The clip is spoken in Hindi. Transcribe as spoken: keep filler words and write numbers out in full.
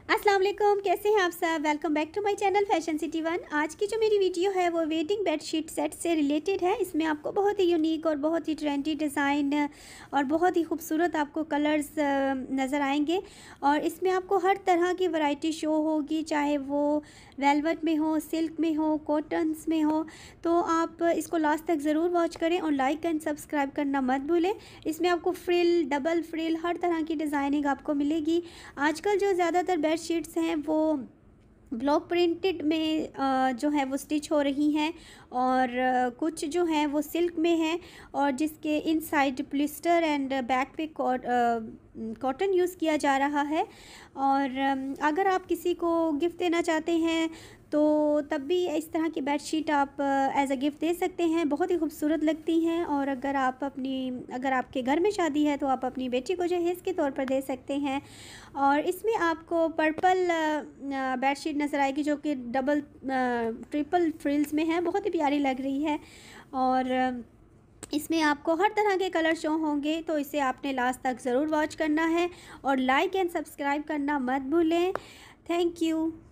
अस्सलाम वालेकुम, कैसे हैं आप सब। Welcome back to my channel fashion city one. आज की जो मेरी वीडियो है वो वेडिंग बेडशीट सेट से रिलेटेड है। इसमें आपको बहुत ही यूनिक और बहुत ही ट्रेंडी डिज़ाइन और बहुत ही खूबसूरत आपको कलर्स नज़र आएंगे और इसमें आपको हर तरह की वैरायटी शो होगी, चाहे वो वेलवेट में हो, सिल्क में हो, कॉटन्स में हो। तो आप इसको लास्ट तक ज़रूर वॉच करें और लाइक एंड सब्सक्राइब करना मत भूलें। इसमें आपको फ्रिल, डबल फ्रिल, हर तरह की डिज़ाइनिंग आपको मिलेगी। आजकल जो ज़्यादातर बेड शीट्स हैं वो ब्लॉक प्रिंटेड में जो है वो स्टिच हो रही हैं और कुछ जो हैं वो सिल्क में हैं और जिसके इनसाइड प्लिस्टर एंड बैक पे कॉटन यूज़ किया जा रहा है। और अगर आप किसी को गिफ्ट देना चाहते हैं तो तब भी इस तरह की बेडशीट आप एज अ गिफ्ट दे सकते हैं, बहुत ही खूबसूरत लगती हैं। और अगर आप अपनी अगर आपके घर में शादी है तो आप अपनी बेटी को जहेज़ के तौर पर दे सकते हैं। और इसमें आपको पर्पल बेडशीट नज़र आएगी जो कि डबल ट्रिपल फ्रिल्स में है, बहुत ही प्यारी लग रही है। और इसमें आपको हर तरह के कलर शो होंगे, तो इसे आपने लास्ट तक ज़रूर वॉच करना है और लाइक एंड सब्सक्राइब करना मत भूलें। Thank you.